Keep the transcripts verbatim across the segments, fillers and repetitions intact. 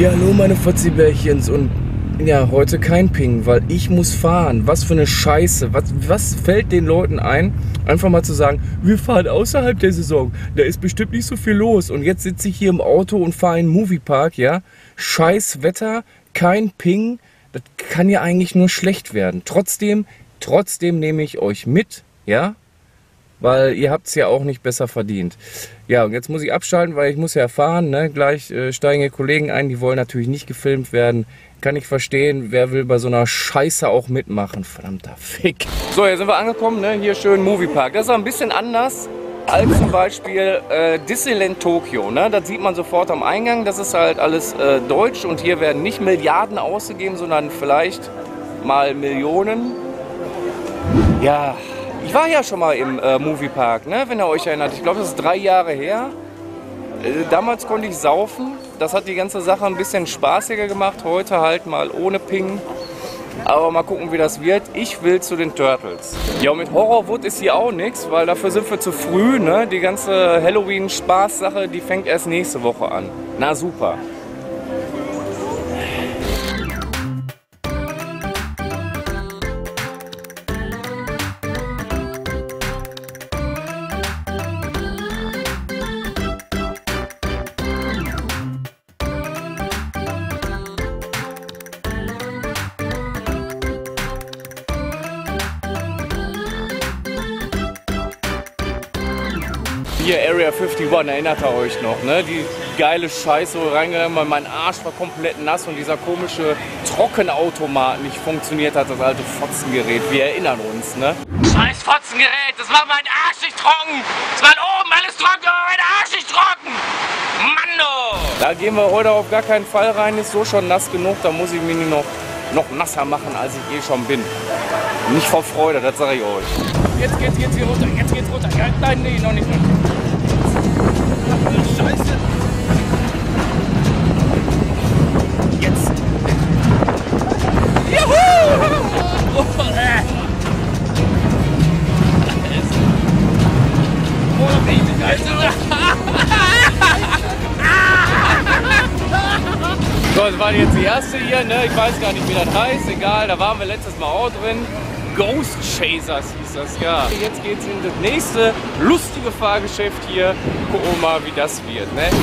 Ja, hallo meine Fotzibärchens und ja, heute kein Ping, weil ich muss fahren. Was für eine Scheiße. Was, was fällt den Leuten ein, einfach mal zu sagen, wir fahren außerhalb der Saison. Da ist bestimmt nicht so viel los. Und jetzt sitze ich hier im Auto und fahre in den Moviepark, ja. Scheiß Wetter, kein Ping. Das kann ja eigentlich nur schlecht werden. Trotzdem, trotzdem nehme ich euch mit, ja. Weil ihr habt es ja auch nicht besser verdient. Ja, und jetzt muss ich abschalten, weil ich muss ja fahren. Ne? Gleich äh, steigen hier Kollegen ein, die wollen natürlich nicht gefilmt werden. Kann ich verstehen, wer will bei so einer Scheiße auch mitmachen. Verdammter Fick. So, jetzt sind wir angekommen, ne? Hier schön Moviepark. Das ist ein bisschen anders als zum Beispiel äh, Disneyland Tokio. Ne? Das sieht man sofort am Eingang. Das ist halt alles äh, deutsch und hier werden nicht Milliarden ausgegeben, sondern vielleicht mal Millionen. Ja. Ich war ja schon mal im äh, Moviepark, ne, wenn ihr euch erinnert. Ich glaube, das ist drei Jahre her. Äh, damals konnte ich saufen. Das hat die ganze Sache ein bisschen spaßiger gemacht. Heute halt mal ohne Ping. Aber mal gucken, wie das wird. Ich will zu den Turtles. Ja, und mit Horrorwood ist hier auch nichts, weil dafür sind wir zu früh. Ne? Die ganze Halloween-Spaß-Sache, die fängt erst nächste Woche an. Na super. Hier Area einundfünfzig, erinnert ihr euch noch, ne? Die geile Scheiße, wo reingegangen, weil mein Arsch war komplett nass und dieser komische Trockenautomat nicht funktioniert hat, das alte Fotzengerät. Wir erinnern uns, ne? Scheiß Fotzengerät, das macht mein Arsch nicht trocken! Es war oben alles trocken, aber mein Arsch nicht trocken! Mando! Da gehen wir heute auf gar keinen Fall rein, ist so schon nass genug, da muss ich mich noch, noch nasser machen, als ich eh schon bin. Nicht vor Freude, das sage ich euch. Jetzt geht's, jetzt hier runter, jetzt geht's runter. Ja, nein, nee, noch nicht. Noch nicht. Scheiße. Jetzt. Juhu! Oh, äh. Oh, Baby, Alter. So, das war jetzt die erste hier, ne? Ich weiß gar nicht, wie das heißt. Egal, da waren wir letztes Mal auch drin. Ghost Chasers hieß das, ja. Jetzt geht's in das nächste lustige Fahrgeschäft hier. Gucken wir mal, wie das wird, ne?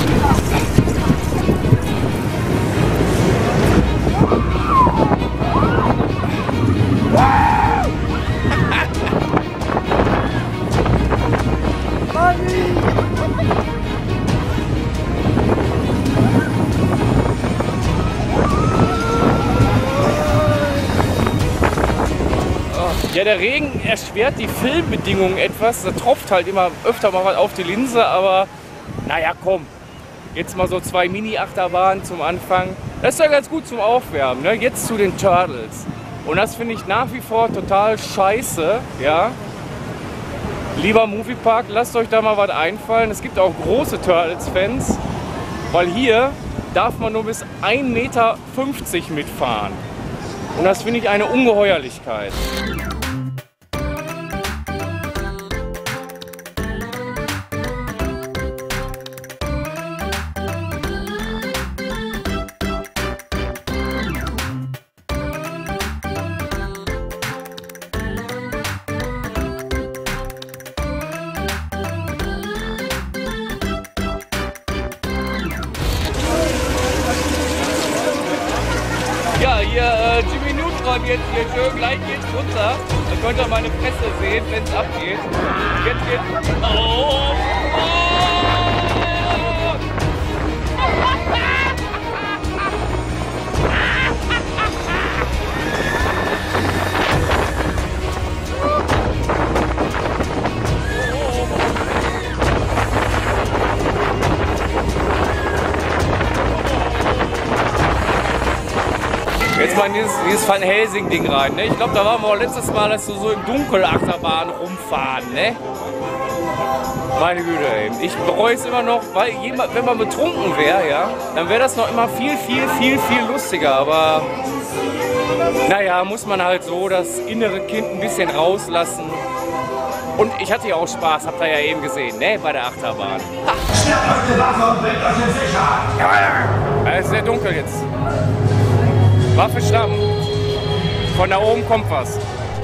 Ja, der Regen erschwert die Filmbedingungen etwas. Da tropft halt immer öfter mal was auf die Linse, aber naja, komm. Jetzt mal so zwei Mini-Achterbahnen zum Anfang. Das ist ja ganz gut zum Aufwärmen, ne? Jetzt zu den Turtles. Und das finde ich nach wie vor total scheiße, ja. Lieber Moviepark, lasst euch da mal was einfallen. Es gibt auch große Turtles-Fans, weil hier darf man nur bis ein Meter fünfzig mitfahren. Und das finde ich eine Ungeheuerlichkeit. Ja, hier äh, Jimmy Neutron jetzt hier schön, gleich geht's runter. Dann könnt ihr meine Fresse sehen, wenn es abgeht. Jetzt geht's. Oh! Oh! Jetzt mal in dieses, dieses Van Helsing-Ding rein, ne? Ich glaube, da waren wir auch letztes Mal, dass wir so im Dunkelachterbahn rumfahren, ne? Meine Güte, ey. Ich bereue es immer noch, weil jemand, wenn man betrunken wäre, ja, dann wäre das noch immer viel, viel, viel, viel lustiger. Aber naja, muss man halt so das innere Kind ein bisschen rauslassen. Und ich hatte ja auch Spaß, habt ihr ja eben gesehen, ne, bei der Achterbahn. Schnappt euch die Waffe und bringt euch in Sicherheit. Ja, ja. Es ist sehr dunkel jetzt. Waffe schnappen. Von da oben kommt was.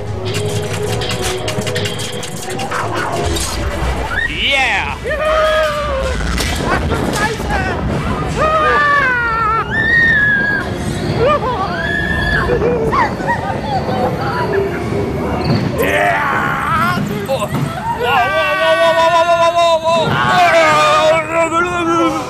Yeah! Ach du Scheiße! Yeah! Oh. Wow, wow, wow, wow, wow, wow, wow, wow, wow.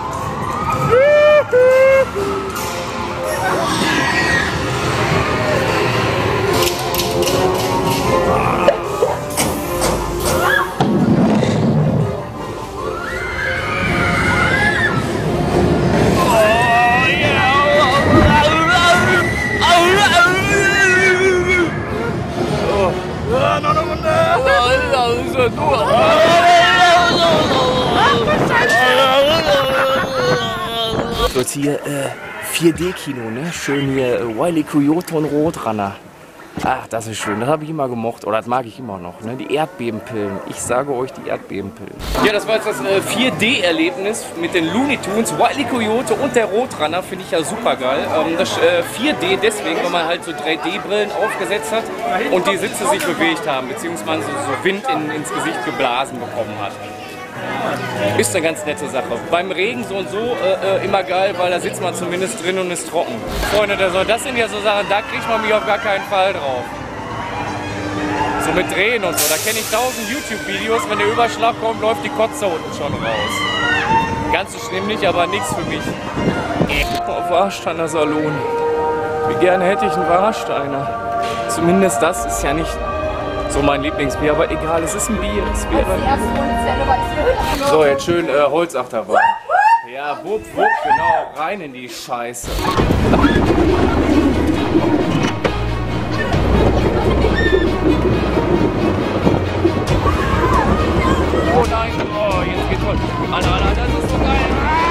So, jetzt hier äh, vier D Kino, ne? Schön hier äh, Wile E. Coyote und Roadrunner. Ach, das ist schön. Das habe ich immer gemocht. Oder das mag ich immer noch. Ne? Die Erdbebenpillen. Ich sage euch, die Erdbebenpillen. Ja, das war jetzt das äh, vier D Erlebnis mit den Looney Tunes, Wile E. Coyote und der Roadrunner. Finde ich ja super geil. Ähm, das äh, vier D deswegen, weil man halt so drei D Brillen aufgesetzt hat und die Sitze sich bewegt haben, beziehungsweise so Wind in, ins Gesicht geblasen bekommen hat. Ist eine ganz nette Sache. Beim Regen so und so äh, äh, immer geil, weil da sitzt man zumindest drin und ist trocken. Freunde, das sind ja so Sachen, da kriegt man mich auf gar keinen Fall drauf. So mit Drehen und so, da kenne ich tausend YouTube-Videos, wenn der Überschlag kommt, läuft die Kotze unten schon raus. Ganz so schlimm nicht, aber nichts für mich. Oh, Warsteiner Salon. Wie gerne hätte ich einen Warsteiner. Zumindest das ist ja nicht so mein Lieblingsbier, aber egal, es ist ein Bier. Es wäre so, jetzt schön äh, Holzachterbahn. Ja, wupp, wupp, genau, rein in die Scheiße. Oh nein, oh, jetzt geht's voll. Alter, Alter, das ist so geil.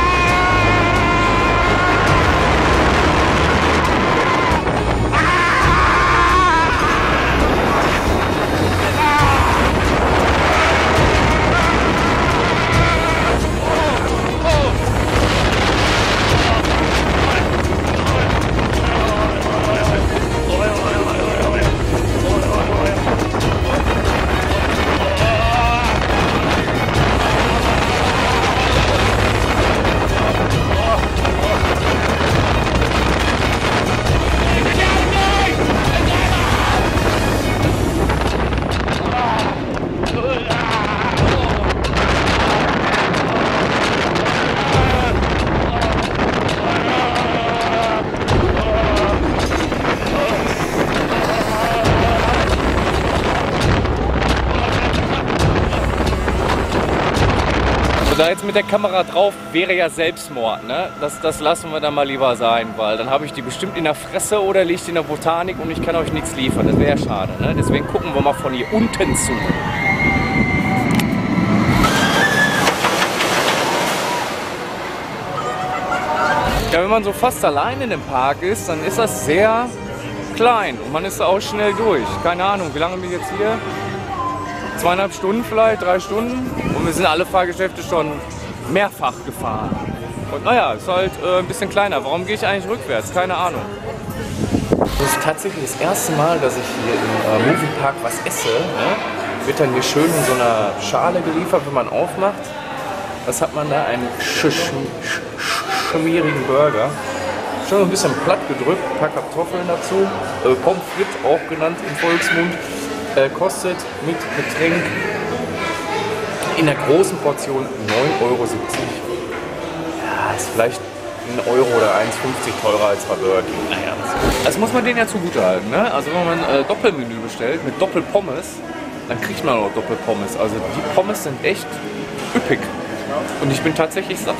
Da jetzt mit der Kamera drauf wäre ja Selbstmord, ne? Das, das lassen wir dann mal lieber sein, weil dann habe ich die bestimmt in der Fresse oder liegt in der Botanik und ich kann euch nichts liefern. Das wäre schade, ne? Deswegen gucken wir mal von hier unten zu. Ja, wenn man so fast allein in dem Park ist, dann ist das sehr klein und man ist da auch schnell durch. Keine Ahnung, wie lange bin ich jetzt hier? Zweieinhalb Stunden vielleicht, drei Stunden. Und wir sind alle Fahrgeschäfte schon mehrfach gefahren. Und naja, ist halt äh, ein bisschen kleiner. Warum gehe ich eigentlich rückwärts? Keine Ahnung. Das ist tatsächlich das erste Mal, dass ich hier im äh, Moviepark was esse. Ne? Wird dann hier schön in so einer Schale geliefert, wenn man aufmacht. Was hat man da? Einen sch sch sch schmierigen Burger. Schon ein bisschen platt gedrückt, ein paar Kartoffeln dazu. Äh, Pommes frites, auch genannt im Volksmund. Äh, kostet mit Getränk in der großen Portion neun Euro siebzig. Ja, ist vielleicht ein Euro oder eins fünfzig teurer als bei Burger King. Naja, das, das muss man denen ja zugutehalten, ne? Also wenn man ein äh, Doppelmenü bestellt mit Doppelpommes, dann kriegt man auch Doppelpommes. Also die Pommes sind echt üppig. Und ich bin tatsächlich satt.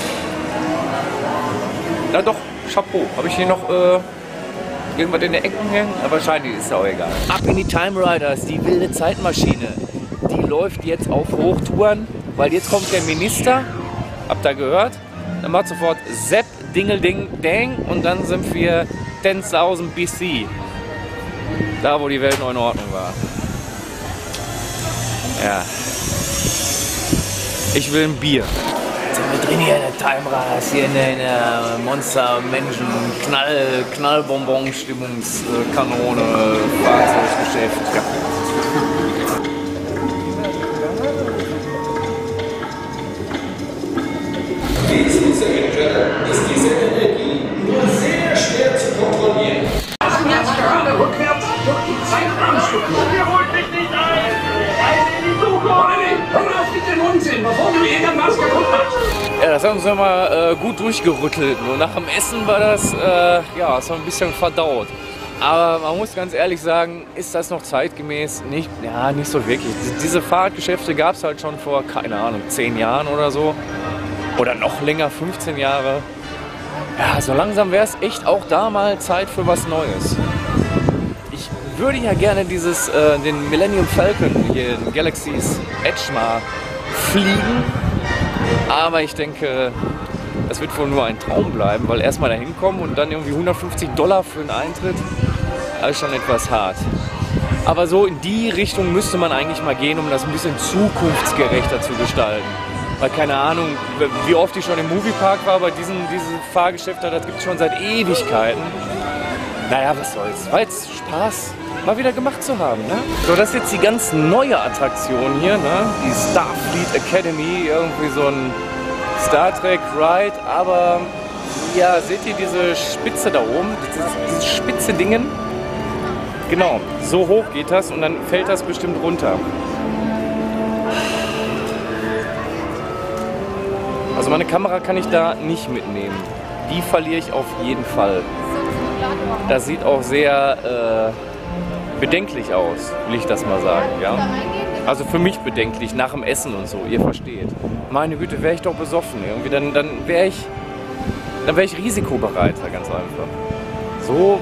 Na doch, Chapeau. Habe ich hier noch äh, irgendwas in der Ecke hängen? Aber wahrscheinlich ist es auch egal. Ab in die Time Riders, die wilde Zeitmaschine. Die läuft jetzt auf Hochtouren, weil jetzt kommt der Minister. Habt ihr gehört? Dann macht sofort Sepp, Dingel, Ding, Dang und dann sind wir zehntausend B C. Da, wo die Welt noch in Ordnung war. Ja. Ich will ein Bier. Jetzt sind wir drin hier in der Time Ras, hier in der, in der Monster Menschen Knall, Knallbonbon Stimmungskanone Fahrzeuggeschäft. Ja. Diese Engine ist diese Energie nur sehr schwer zu kontrollieren. Rückwärts durch die Zeitraumstruktur. Ihr holt mich nicht ein! Ein in die Zukunft! Hör auf mit dem Unsinn, bevor du irgendwas kaputt machst! Ja, das haben wir mal äh, gut durchgerüttelt. Und nach dem Essen war das äh, ja, so ein bisschen verdaut. Aber man muss ganz ehrlich sagen, ist das noch zeitgemäß? Nicht, ja, nicht so wirklich. Diese Fahrradgeschäfte gab es halt schon vor, keine Ahnung, zehn Jahren oder so. Oder noch länger, fünfzehn Jahre. Ja, so langsam wäre es echt auch da mal Zeit für was Neues. Ich würde ja gerne dieses, äh, den Millennium Falcon hier in Galaxy's Edge mal fliegen. Aber ich denke, das wird wohl nur ein Traum bleiben, weil erstmal da hinkommen und dann irgendwie hundertfünfzig Dollar für einen Eintritt, das ist schon etwas hart. Aber so in die Richtung müsste man eigentlich mal gehen, um das ein bisschen zukunftsgerechter zu gestalten. Weil keine Ahnung, wie oft ich schon im Moviepark war, bei diesen, diesen Fahrgeschäften, das gibt es schon seit Ewigkeiten. Naja, was soll's, war jetzt Spaß, mal wieder gemacht zu haben, ne? So, das ist jetzt die ganz neue Attraktion hier, ne? Die Starfleet Academy, irgendwie so ein Star Trek Ride, aber ja, seht ihr diese Spitze da oben, dieses, dieses spitze Dingen? Genau, so hoch geht das und dann fällt das bestimmt runter. Also meine Kamera kann ich da nicht mitnehmen. Die verliere ich auf jeden Fall. Das sieht auch sehr äh, bedenklich aus, will ich das mal sagen. Ja? Also für mich bedenklich, nach dem Essen und so, ihr versteht. Meine Güte, wäre ich doch besoffen irgendwie, dann, dann wäre ich, dann wäre ich risikobereiter, ganz einfach. So,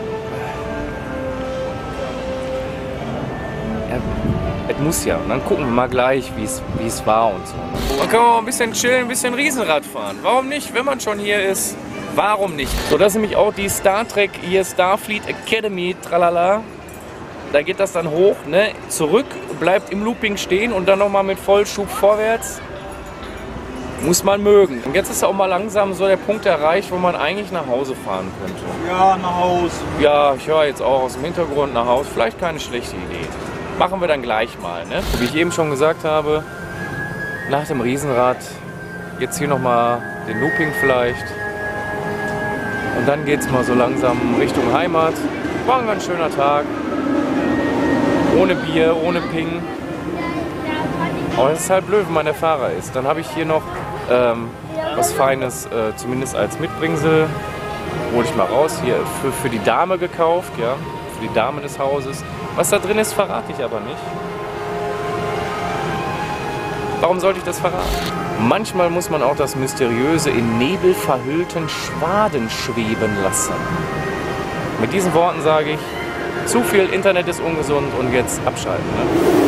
ja, es muss ja. Und dann gucken wir mal gleich, wie es war und so. Dann können wir mal ein bisschen chillen, ein bisschen Riesenrad fahren. Warum nicht, wenn man schon hier ist? Warum nicht? So, das ist nämlich auch die Star Trek hier, Starfleet Academy, tralala. Da geht das dann hoch, ne, zurück, bleibt im Looping stehen und dann nochmal mit Vollschub vorwärts. Muss man mögen. Und jetzt ist auch mal langsam so der Punkt erreicht, wo man eigentlich nach Hause fahren könnte. Ja, nach Hause. Ja, ich höre jetzt auch aus dem Hintergrund nach Hause. Vielleicht keine schlechte Idee. Machen wir dann gleich mal, ne? Wie ich eben schon gesagt habe, nach dem Riesenrad jetzt hier nochmal den Looping vielleicht. Und dann geht es mal so langsam Richtung Heimat. War ein ganz schöner Tag. Ohne Bier, ohne Ping. Aber es ist halt blöd, wenn man der Fahrer ist. Dann habe ich hier noch ähm, was Feines, äh, zumindest als Mitbringsel. Hole ich mal raus. Hier für, für die Dame gekauft, ja. Für die Dame des Hauses. Was da drin ist, verrate ich aber nicht. Warum sollte ich das verraten? Manchmal muss man auch das Mysteriöse in Nebel verhüllten Schwaden schweben lassen. Mit diesen Worten sage ich, zu viel Internet ist ungesund und jetzt abschalten. Ne?